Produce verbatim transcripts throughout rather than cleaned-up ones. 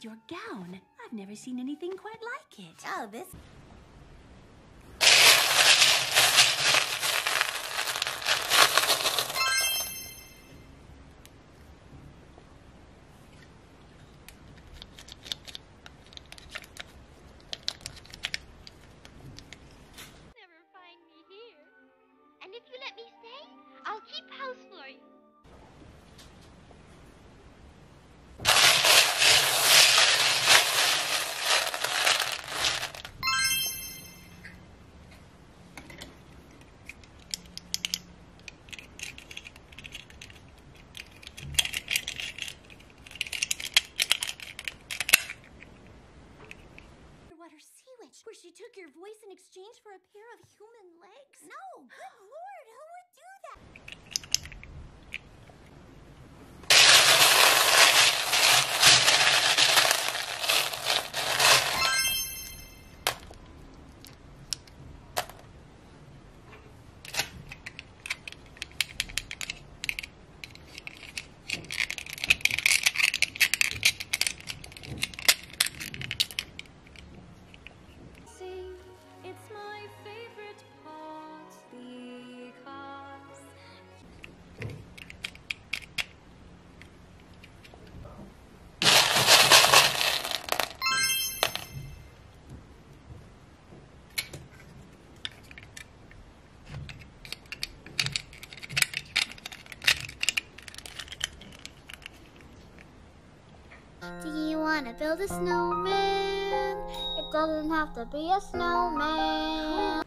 your gown. I've never seen anything quite like it. Oh, this... Never find me here. And if you let me stay, I'll keep house for you. Water sea witch, where she took your voice in exchange for a pair of human legs? No, good lord, who would do that? It's my favorite part because Do you want to build a snowman? It doesn't have to be a snowman.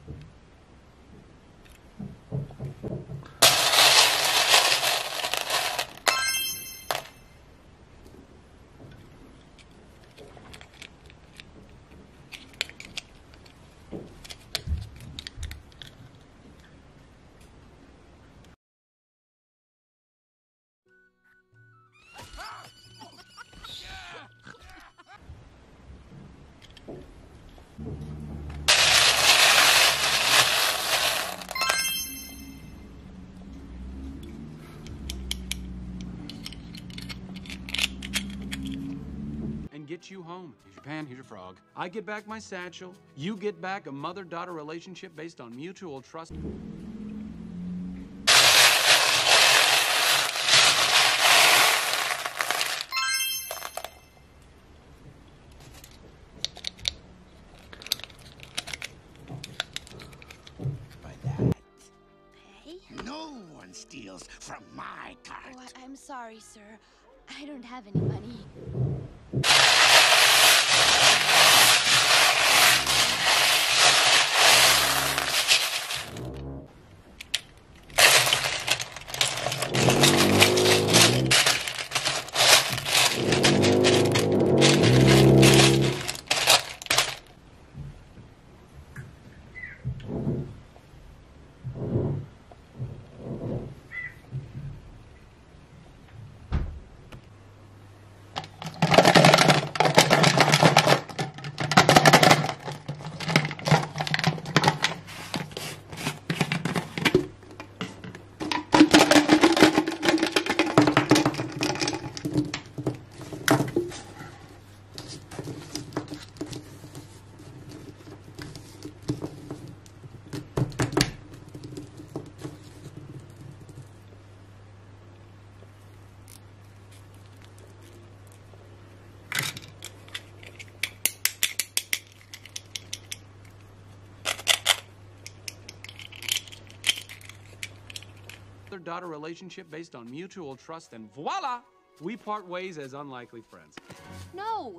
Get you home. Here's your pan, here's your frog. I get back my satchel. You get back a mother-daughter relationship based on mutual trust. By that, Hey? no one steals from my cart. Oh, I I'm sorry, sir. I don't have any money. Daughter relationship based on mutual trust, and voila, we part ways as unlikely friends. No!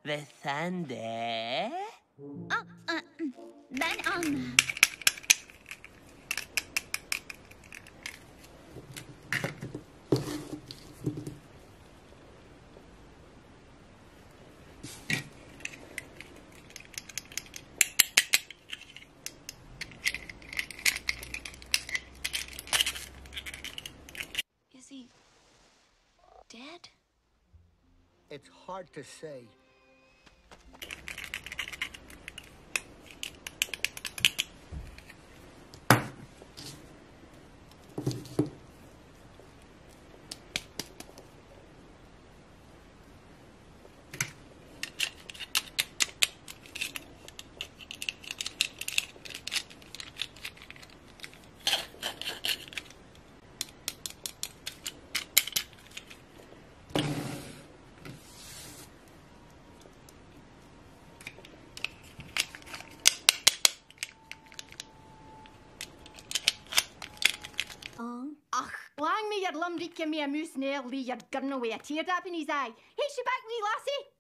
Ve sen de... Aa, aa, ben almam. Is he dead? It's hard to say. Ach, lang me your lumrieke me a moose nail lee your gun away a teardrop in his eye. Hey, she back me, lassie!